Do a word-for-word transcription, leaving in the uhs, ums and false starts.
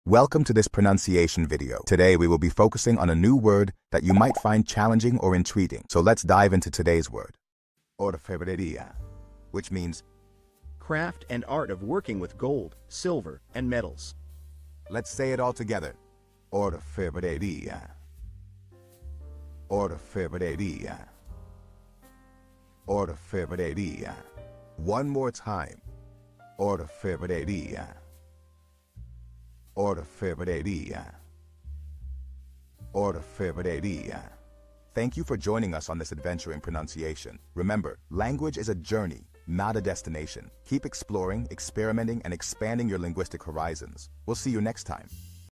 Welcome to this pronunciation video. Today we will be focusing on a new word that you might find challenging or intriguing. So let's dive into today's word. Orfebrería, which means craft and art of working with gold, silver, and metals. Let's say it all together. Orfebrería. Orfebrería. Orfebrería. One more time. Orfebrería. Orfebrería. Orfebrería. Thank you for joining us on this adventure in pronunciation. Remember, language is a journey, not a destination. Keep exploring, experimenting, and expanding your linguistic horizons. We'll see you next time.